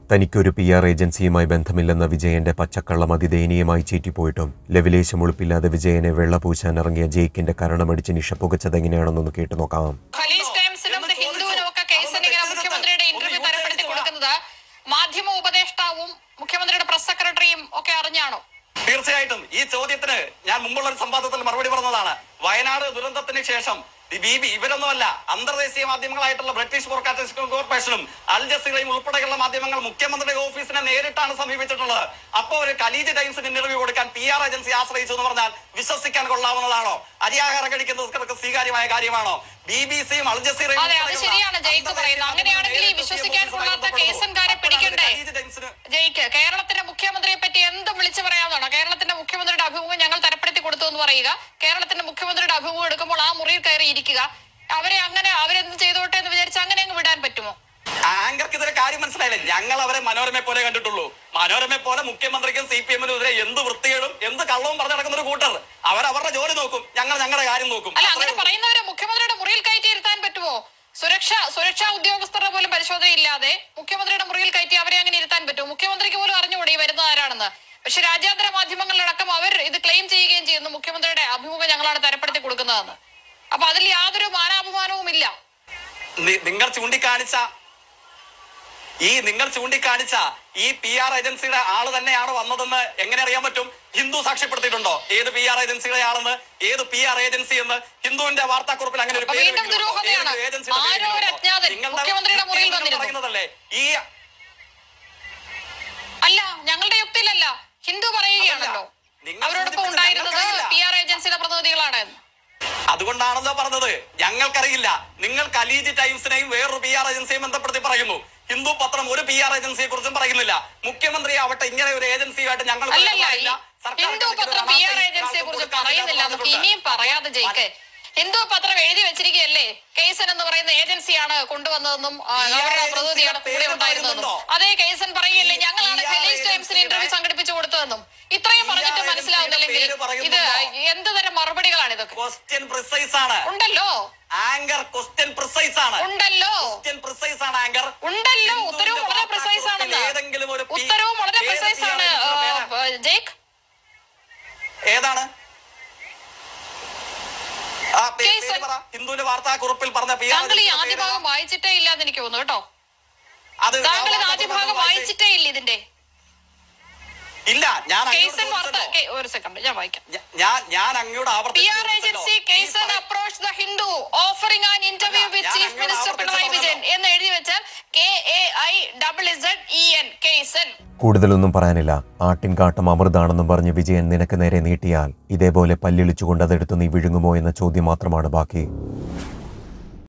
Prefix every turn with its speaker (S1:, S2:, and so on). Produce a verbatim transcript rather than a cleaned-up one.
S1: തനിക്കൊരു P R ഏജൻസിയുമായി ബന്ധമില്ലെന്ന വിജയന്റെ പച്ചക്കള്ളം അതിദയനീയമായി ചീറ്റിപ്പോയിട്ടും ലവിലേശം ഉളുപ്പില്ലാതെ വിജയനെ വെള്ളപൂശാൻ ഇറങ്ങിയ ജയിക്കിന്റെ കരണമടിച്ച് നിഷ പുകച്ചതെങ്ങനെയാണെന്നൊന്ന് കേട്ടു നോക്കാം.
S2: മാധ്യമ ഉപദേഷ്ടാവും മുഖ്യമന്ത്രിയുടെ പ്രസ് സെക്രട്ടറിയും ഒക്കെ അറിഞ്ഞാണോ?
S3: തീർച്ചയായിട്ടും ഈ ചോദ്യത്തിന് ഞാൻ മുമ്പുള്ള ഒരു സംവാദത്തിൽ മറുപടി പറഞ്ഞതാണ്. വയനാട് ദുരന്തത്തിന് ശേഷം ബി ബി ഇവരൊന്നുമല്ല, അന്തർദേശീയ മാധ്യമങ്ങളായിട്ടുള്ള ബ്രിട്ടീഷ് ബ്രോഡ്കാസ്റ്റിംഗ് കോർപ്പറേഷനും അൽ ജസീറയും ഉൾപ്പെടെയുള്ള മാധ്യമങ്ങൾ മുഖ്യമന്ത്രിയുടെ ഓഫീസിനെ നേരിട്ടാണ് സമീപിച്ചിട്ടുള്ളത്. അപ്പോൾ ഒരു ഖലീജ് ടൈംസിന് ഇന്റർവ്യൂ കൊടുക്കാൻ പി ആർ ഏജൻസി ആശ്രയിച്ചു എന്ന് പറഞ്ഞാൽ വിശ്വസിക്കാൻ കൊള്ളാവുന്നതാണോ? അരിയാഹാരം കഴിക്കുന്നവർക്ക് സ്വീകാര്യമായ കാര്യമാണോ? ബി ബി സിയും അൽ ജസീറയും
S2: കേരളത്തിന്റെ മുഖ്യമന്ത്രിയെ പറ്റി എന്തും വിളിച്ചു പറയാവുന്നതാണോ? കേരളത്തിന്റെ മുഖ്യമന്ത്രിയുടെ അഭിമുഖം ഞങ്ങൾ തരപ്പെടുത്തി കൊടുത്തു എന്ന് പറയുക, കേരളത്തിന്റെ മുഖ്യമന്ത്രിയുടെ അഭിമുഖം എടുക്കുമ്പോൾ ആ മുറിയിൽ കയറി ഇരിക്കുക, അവരെ അങ്ങനെ അവരെന്ത് ചെയ്തോട്ടെ എന്ന് വിചാരിച്ച് അങ്ങനെ അങ്ങ് വിടാൻ പറ്റുമോ?
S3: ആങ്കർക്ക് ഇതൊരു കാര്യം മനസ്സിലായില്ലേ? ഞങ്ങൾ അവരെ മനോരമയെ പോലെ കണ്ടിട്ടുള്ളൂ. മനോരമയെ പോലെ മുഖ്യമന്ത്രിക്കും സി പി എമ്മിനും എതിരെ എന്ത് വൃത്തികേടും എന്ത് കള്ളവും പറഞ്ഞു നടക്കുന്ന ഒരു കൂട്ടർ. അവർ അവരുടെ ജോലി നോക്കും, ഞങ്ങൾ ഞങ്ങളുടെ കാര്യം നോക്കും.
S2: അല്ല, അങ്ങനെ പറയുന്നവരെ മുഖ്യമന്ത്രിയുടെ മുറിയിൽ കയറ്റി ഇരുത്താൻ പറ്റുമോ? സുരക്ഷ സുരക്ഷാ ഉദ്യോഗസ്ഥരുടെ പോലും പരിശോധന ഇല്ലാതെ മുഖ്യമന്ത്രിയുടെ മുറിയിൽ കയറ്റി അവരെ അങ്ങനെ ഇരുത്താൻ പറ്റുമോ? മുഖ്യമന്ത്രിക്ക് പോലും അറിഞ്ഞുകൂടെ ഈ വരുന്ന ആരാണെന്ന്. പക്ഷെ രാജ്യാന്തര മാധ്യമങ്ങളിലടക്കം അവർ ഇത് ക്ലെയിം ചെയ്യുകയും ചെയ്യുന്നു, മുഖ്യമന്ത്രിയുടെ അഭിമുഖം ഞങ്ങളാണ് തരപ്പെടുത്തി കൊടുക്കുന്നതെന്ന്. അപ്പൊ അതിൽ യാതൊരു മാനാപമാനവും ഇല്ല.
S3: നിങ്ങൾ ചൂണ്ടിക്കാണിച്ച ഈ നിങ്ങൾ ചൂണ്ടിക്കാണിച്ച ഈ പി ആർ ഏജൻസിയുടെ ആള് തന്നെയാണ് വന്നതെന്ന് എങ്ങനെ അറിയാൻ പറ്റും? ഹിന്ദു സാക്ഷ്യപ്പെടുത്തിയിട്ടുണ്ടോ ഏത് പി ആർ ഏജൻസിയുടെ ആളെന്ന്, ഏത് പി ആർ ഏജൻസി എന്ന്? ഹിന്ദുവിന്റെ വാർത്താക്കുറിപ്പിൽ അങ്ങനെ ഒരു പേര് പറയുന്നതല്ലേ ഈ?
S2: അല്ല, ഞങ്ങളുടെ യുക്തിയിലല്ല, ഹിന്ദു പറയുകയാണല്ലോ അവരോടൊപ്പം ഉണ്ടായിരുന്നത് പി ആർ ഏജൻസിയുടെ പ്രതിനിധികളാണ്.
S3: അതുകൊണ്ടാണല്ലോ പറഞ്ഞത്. ഞങ്ങൾക്കറിയില്ല. നിങ്ങൾ ഖലീജ് ടൈംസിനെയും വേറൊരു പി ആർ ഏജൻസിയും ബന്ധപ്പെടുത്തി പറയുന്നു. ഹിന്ദു പത്രം ഒരു പി ആർ ഏജൻസിയെ കുറിച്ചും പറയുന്നില്ല. മുഖ്യമന്ത്രി ആവട്ടെ ഇങ്ങനെ ഒരു ഏജൻസിയുമായിട്ട് ഞങ്ങൾ
S2: ഹിന്ദു പത്രം പി ആർ ഏജൻസിയെ കുറിച്ച് പറയുന്നില്ല. നമുക്ക് ഇനിയും പറയാതെ ജയിക്കെ. ഹിന്ദു പത്രം എഴുതി വെച്ചിരിക്കുകയല്ലേ കേസൻ എന്ന് പറയുന്ന ഏജൻസിയാണ് കൊണ്ടുവന്നതെന്നും അവരുടെ പ്രതിനിധിയാണ് കൂടെ ഉണ്ടായിരുന്നതെന്നും. അതേ കേസൻ പറയുകയല്ലേ ഞങ്ങളാണ് ഖലീജ് ടൈംസിന് ഇന്റർവ്യൂ സംഘടിപ്പിച്ചു കൊടുത്തതെന്നും. ഇത്രയും പറഞ്ഞിട്ട് മനസ്സിലാവുന്നില്ലെങ്കിൽ ഇത് എന്ത് തരം മറുപടികളാണ് ഇതൊക്കെ?
S3: ക്വസ്റ്റ്യൻ പ്രിസൈസ് ആണ്.
S2: ഉണ്ടല്ലോ
S3: ആങ്കർ, ക്വസ്റ്റ്യൻ പ്രിസൈസ് ആണ്.
S2: ഉണ്ടല്ലോ
S3: ക്വസ്റ്റ്യൻ പ്രിസൈസ് ആണ് ആങ്കർ.
S2: ഉണ്ടല്ലോ, ഉത്തരവും വളരെ പ്രിസൈസ് ആണെന്ന്. ഉത്തരവും വളരെ പ്രിസൈസ് ആണ് ജയ്ക്ക്.
S3: ഏതാണ് ഹിന്ദുവിന്റെ വാർത്താക്കുറിപ്പിൽ പറഞ്ഞ?
S2: താങ്കൾ ഈ ആദ്യ ഭാഗം വായിച്ചിട്ടേ ഇല്ലാന്ന് എനിക്ക് തോന്നുന്നു കേട്ടോ. താങ്കൾ ഇത് ആദ്യ ഭാഗം വായിച്ചിട്ടേ ഇല്ല ഇതിന്റെ.
S3: ഇല്ല, ഞാൻ
S2: ഒരു സെക്കൻഡ് ഞാൻ വായിക്കാം.
S3: ഞാൻ അങ്ങോട്ട്
S2: P R agency Kaizzen approach the Hindu offering an interview with chief minister Pinarayi Vijayan എന്ന് എഴുതി വെച്ചാൽ K A I double Z E N Kaizzen.
S1: കൂടുതലൊന്നും പറയാനില്ല. ആട്ടിൻകാട്ടം അമൃതാണെന്നും പറഞ്ഞ് വിജയൻ നിനക്ക് നേരെ നീട്ടിയാൽ ഇതേപോലെ പല്ലിളിച്ചുകൊണ്ട് അതെടുത്ത് നീ വിഴുങ്ങുമോ എന്ന ചോദ്യം മാത്രമാണ് ബാക്കി.